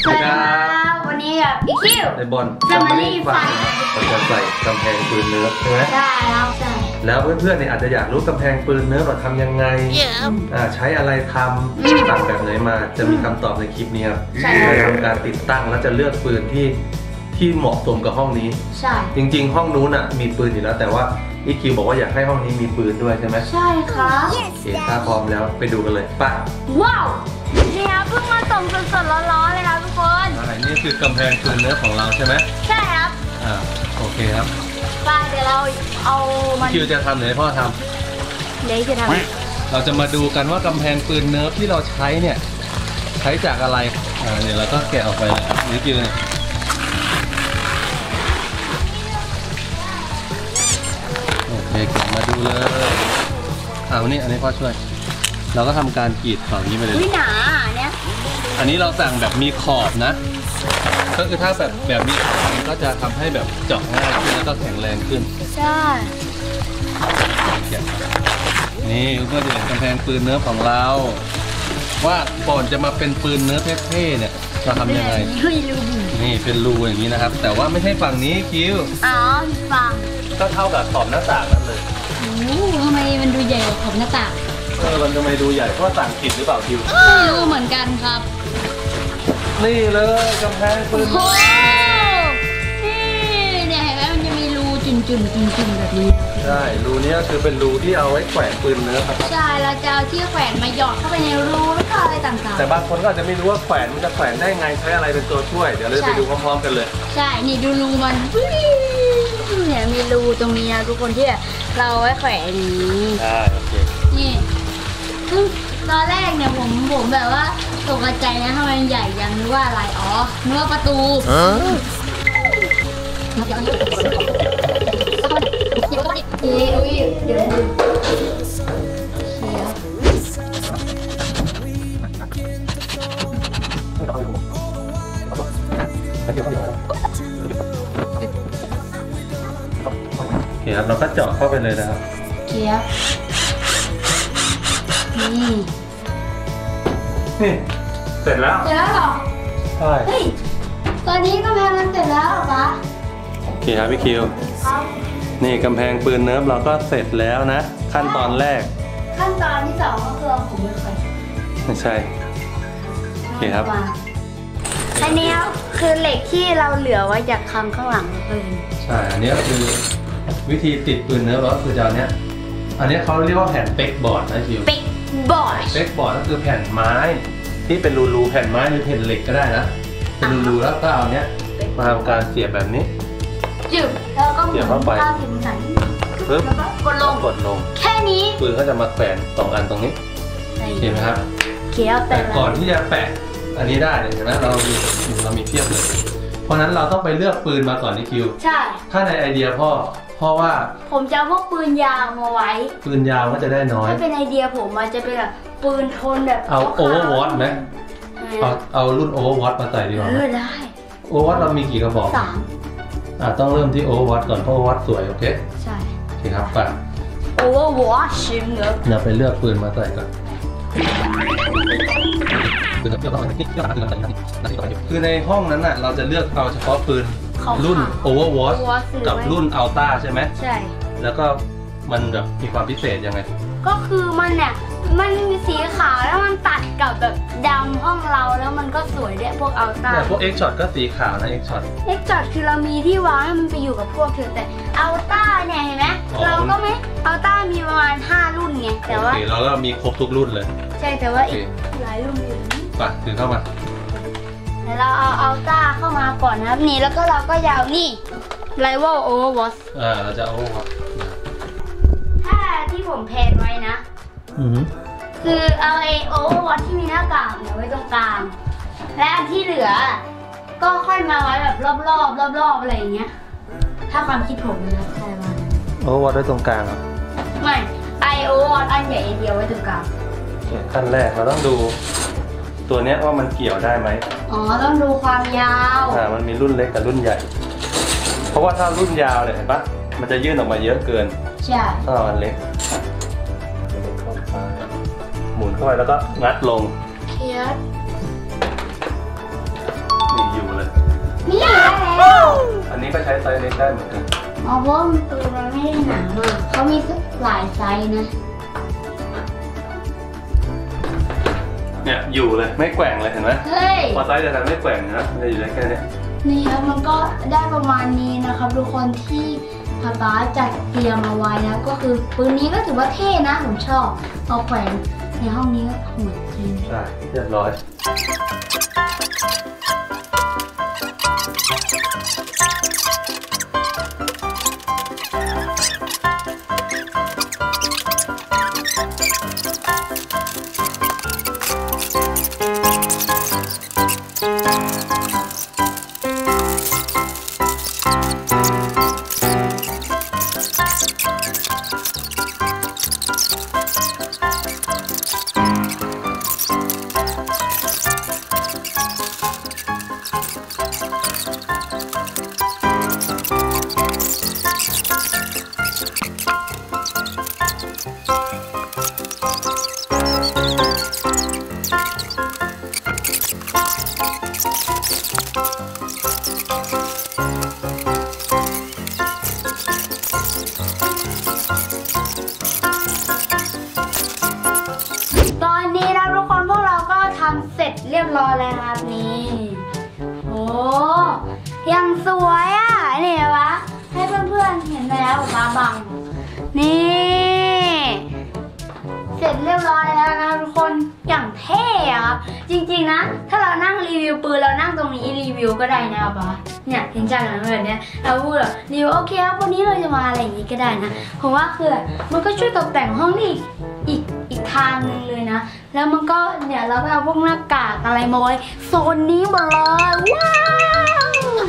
สวัสดีครับวันนี้กับอีคิวในบอล Family Fun เราจะใส่กำแพงปืนเนิร์ฟใช่ไหมได้แล้วใช่แล้วเพื่อนๆเนี่ยอาจจะอยากรู้กำแพงปืนเนิร์ฟเราทำยังไงใช้อะไรทำสั่งแบบไหนมาจะมีคำตอบในคลิปนี้ครับเราทำการติดตั้งแล้วจะเลือกปืนที่เหมาะสมกับห้องนี้ใช่จริงๆห้องนู้นมีปืนอยู่แล้วแต่ว่าอีคิวบอกว่าอยากให้ห้องนี้มีปืนด้วยใช่ไหมใช่ครับโอเคถ้าพร้อมแล้วไปดูกันเลยป่ะว้าวนี่ครับเพิ่งมาส่งสดๆร้อนๆเลยครับทุกคนนี่คือกำแพงปืนเนิร์ฟของเราใช่ไหมใช่ครับโอเคครับป้าเดี๋ยวเราเอามันคิวจะทำหรือให้พ่อทำเดี๋ยวจะทำเราจะมาดูกันว่ากำแพงปืนเนิร์ฟที่เราใช้เนี่ยใช้จากอะไรเนี่ยเราก็แกะออกไปเลยนี่คิวเนี่ยโอเคแกะมาดูเลยอันนี้พ่อช่วยเราก็ทำการกรีดฝั่งนี้ไปเลยหนาเนี่ยอันนี้เราสั่งแบบมีขอบนะก็คือถ้าแบบมีขอบก็จะทำให้แบบเจาะง่ายขึ้นแล้วก็แข็งแรงขึ้นใช่นี่ก็จะเป็นกำแพงปืนเนื้อของเราว่าก่อนจะมาเป็นปืนเนื้อเท่ๆเนี่ยเราทำยังไงนี่เป็นรูอย่างนี้นะครับแต่ว่าไม่ใช่ฝั่งนี้คิวฝั่งก็เท่ากับขอบหน้าต่างนั่นเลยทำไมมันดูใหญ่กว่าขอบหน้าต่างมันทำไมดูใหญ่เพราะสั่งผิดหรือเปล่าคิวไม่รู้เหมือนกันครับนี่เลยกำแพงปืนโอ้นี่เนี่ยเห็นไหมมันจะมีรูจุ่มแบบนี้ใช่รูนี้ก็คือเป็นรูที่เอาไว้แขวนปืนเนื้อครับใช่เราจะเอาที่แขวนมาหยอดเข้าไปในรูแล้วก็อะไรต่างๆแต่บางคนก็อาจจะไม่รู้ว่าแขวนมันจะแขวนได้ไงใช้อะไรเป็นตัวช่วยเดี๋ยวเราไปดูพร้อมๆกันเลยใช่นี่ดูรูมันเนี่ยมีรูตรงนี้นะทุกคนที่เราไว้แขวนนี้ใช่โอเคนี่ตอนแรกเนี่ยผมแบบว่าตกใจนะทำไมใหญ่ยังนึกว่าอะไรนึกว่าประตูเดี๋ยวโอเคครับเราก็เจาะเข้าไปเลยนะครับเกี๊ยวนี่เสร็จแล้วเหรอใช่ตอนนี้กำแพงมันเสร็จแล้วเหรอคะโอเคครับพี่คิวนี่กำแพงปืนเนิร์ฟเราก็เสร็จแล้วนะขั้นตอนแรกขั้นตอนที่2ก็คือเอาผมไปแขวนไม่ใช่โอเคครับอันนี้คือเหล็กที่เราเหลือไว้จากข้างหลังปืนใช่อันนี้คือวิธีติดปืนเนิร์ฟก็คือจะอันนี้เขาเรียกว่าแผ่นเป๊กบอร์ดนะคิวเป๊กบอร์ดก็คือแผ่นไม้ที่เป็นรูแผ่นไม้หรือแผ่นเหล็กก็ได้นะเป็นรูแล้วก็เอาเนี้ยมาทำการเสียบแบบนี้จึ๊บแล้วก็เสียบเข้าไปปึ๊บแล้วก็กดลงแค่นี้ปืนก็จะมาแขวน2อันตรงนี้เห็นไหมครับแต่ก่อนที่จะแปะอันนี้ได้เห็นไหมเรามีเพียบเลยเพราะนั้นเราต้องไปเลือกปืนมาก่อนนี่คิวใช่ถ้าในไอเดียเพราะว่าผมจะเอาพวกปืนยาวมาไว้ปืนยาวก็จะได้น้อยถ้าเป็นไอเดียผมมันจะเป็นแบบปืนทนแบบเอาโอเวอร์วอตไหมเอารุ่นโอเวอร์วอตมาใส่ดีกว่าได้โอเวอร์วอตเรามีกี่กระบอก3ต้องเริ่มที่โอเวอร์วอตก่อนเพราะโอเวอร์วอตสวยโอเคใช่โอเคครับไปโอเวอร์วอตชิมเนอะเราไปเลือกปืนมาใส่ก่อนคือในห้องนั้นน่ะเราจะเลือกเอาเฉพาะปืนรุ่น Overwatch กับรุ่น Ultra ใช่ไหมใช่แล้วก็มันแบบมีความพิเศษยังไงก็คือมันเนี่ยมันมีสีขาวแล้วมันตัดกับแบบดำห้องเราแล้วมันก็สวยด้วยพวก Ultra แต่พวก X-Shot ก็สีขาวนะ X-Shot คือเรามีที่วางให้มันไปอยู่กับพวกเธอแต่ Ultra เนี่ยเห็นไหมเราก็ไม่ Ultra มีประมาณ5รุ่นไงแต่ว่าเราก็มีครบทุกรุ่นเลยใช่แต่ว่าอีกหลายรุ่นอยู่ไปถือเข้ามาแล้วเราเอาUltraเข้ามาก่อนนะครับนี่แล้วก็เราก็ยาวนี่ Rival Overwatch เราจะ Overwatch ถ้าที่ผมแพนไว้นะคือเอาOverwatch ที่มีหน้ากากเนี่ยไว้ตรงกลางและอันที่เหลือก็ค่อยมาไว้แบบรอบอะไรอย่างเงี้ยถ้าความคิดผมนะใช่ไหม Overwatch ไว้ตรงกลางอ่ะไม่Overwatch อันใหญ่เดียวไว้ตรงกลางขั้นแรกเราต้องดูตัวเนี้ยว่ามันเกี่ยวได้ไหมต้องดูความยาวมันมีรุ่นเล็กกับรุ่นใหญ่เพราะว่าถ้ารุ่นยาวเนี่ยเห็นปะมันจะยื่นออกมาเยอะเกินใช่ถ้ามันเล็กหมุนเข้าไปแล้วก็งัดลงเคียดไซส์เล็กได้เหมือนกันอ๋อเพราะมันปืนมันไม่ได้หนามากเขามีหลายไซส์นะเนี่ยอยู่เลยไม่แกว่งเลยเห็นไหมเฮ้ยพอไซส์เดียวกันไม่แกว่งนะมันจะอยู่ได้แค่นี้นี่ครับมันก็ได้ประมาณนี้นะครับทุกคนที่ป๊าจัดเตรียมเอาไว้นะก็คือปืนนี้ก็ถือว่าเท่นะผมชอบเอาแขวนในห้องนี้ก็โหดจริงใช่เรียบร้อยเสร็จเรียบร้อยแล้วครับนี่โอ้ยังสวยอ่ะนี่วะให้เพื่อนๆเห็นแล้วป๊าบังนี่เสร็จเรียบร้อยแล้วนะครับทุกคนอย่างเท่ครับจริงๆนะถ้าเรานั่งรีวิวปืนเรานั่งตรงนี้รีวิวก็ได้นะครับป๊าเนี่ยเห็นจังเหมือนเนี้ยเราพูดแบบรีวิวโอเคครับวันนี้เราจะมาอะไรอย่างนี้ก็ได้นะผมว่าคือมันก็ช่วยตกแต่งห้องนี่อีกทางหนึ่งเลยนะแล้วมันก็เนี่ยเราก็เอาพวกหน้ากากอะไรมาไว้โซนนี้หมดเลยว้าว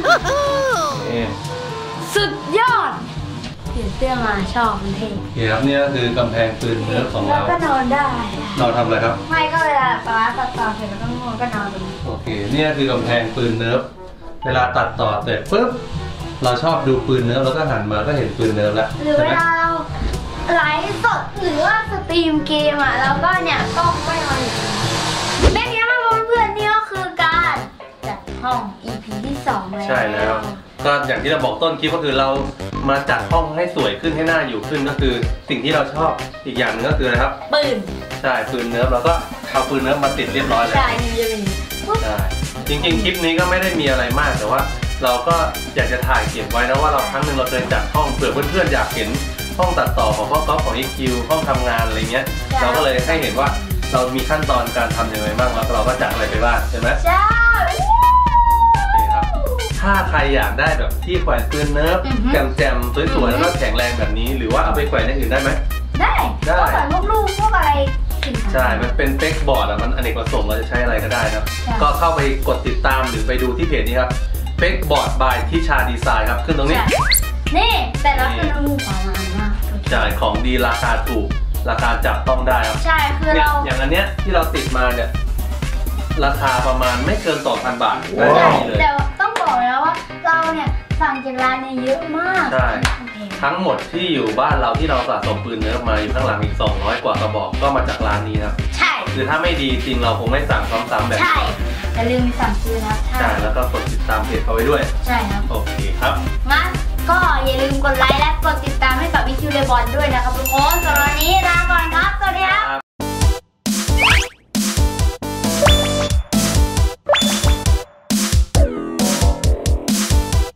สุดยอดเปลี่ยนเสื้อมาชอบมันเท่ครับนี่ก็คือกำแพงปืนเนื้อของเราก็นอนได้นอนทำอะไรครับไม่ก็เวลาป๊าตัดต่อเสร็จแล้วก็ง่วงก็นอนตรงนี้โอเคนี่คือกำแพงปืนเนื้อเวลาตัดต่อเสร็จปุ๊บเราชอบดูปืนเนื้อแล้วก็หันมาก็เห็นปืนเนื้อแล้วหรือเวลาเราไลฟ์สดหรือว่าสตรีมเกมอ่ะแล้วก็เนี่ยก็ไม่นอนเล่นนี้มาเพื่อนๆนี่ก็คือการจัดห้อง EP ที่2แล้วใช่แล้วก็อย่างที่เราบอกต้นคลิปก็คือเรามาจัดห้องให้สวยขึ้นให้น่าอยู่ขึ้นก็คือสิ่งที่เราชอบอีกอย่างนึงก็คืออะไรครับปืนใช่ปืนเนื้อเราก็เอาปืนเนื้อมาติดเรียบร้อยแล้วใช่นี่จะเป็นใช่จริงๆคลิปนี้ก็ไม่ได้มีอะไรมากแต่ว่าเราก็อยากจะถ่ายเก็บไว้นะว่าเราครั้งหนึ่งเราเคยจัดห้องเผื่อเพื่อนๆอยากเห็นห้องตัดต่อของพ่อก๊อฟของ EQ ห้องทำงานอะไรเงี้ยเราก็เลยให้เห็นว่าเรามีขั้นตอนการทำยังไงบ้างแล้วเราก็จัดอะไรไปบ้างใช่ไหมใช่ครับถ้าใครอยากได้แบบที่แขวนปืนเนิร์ฟแจ่มๆสวยๆแล้วก็แข็งแรงแบบนี้หรือว่าเอาไปแขวนอย่างอื่นได้ไหมได้แขวนพวกลูกพวกอะไรใช่มันเป็นเป๊กบอร์ดอะมันอเนกประสงค์เราจะใช้อะไรก็ได้ครับก็เข้าไปกดติดตามหรือไปดูที่เพจนี้ครับเป๊กบอร์ดบายทิชาดีไซน์ครับขึ้นตรงนี้นี่แต่ละคือเราประมาณมากจ่ายของดีราคาถูกราคาจับต้องได้ครับใช่คือเราอย่างอันเนี้ยที่เราติดมาเนี่ยราคาประมาณไม่เกิน 2,000 บาทใช่แต่ต้องบอกแล้วว่าเราเนี่ยสั่งจากร้านเนี่ยเยอะมากใช่ทั้งหมดที่อยู่บ้านเราที่เราสะสมปืนเนื้อมาอยู่ข้างหลังอีก200กว่ากระบอกก็มาจากร้านนี้ครับใช่คือถ้าไม่ดีจริงเราคงไม่สั่งซ้ำๆแบบใช่อย่าลืมสั่งซื้อนะใช่แล้วก็กดติดตามเพจเขาไว้ด้วยใช่ครับโอเคครับงั้นก็อย่าลืมกดไลค์และกดติดตามให้กับ EQ เดบอนด้วยนะครับทุกคนสำหรับวันนี้ลาก่อนครับสวัสดีครับ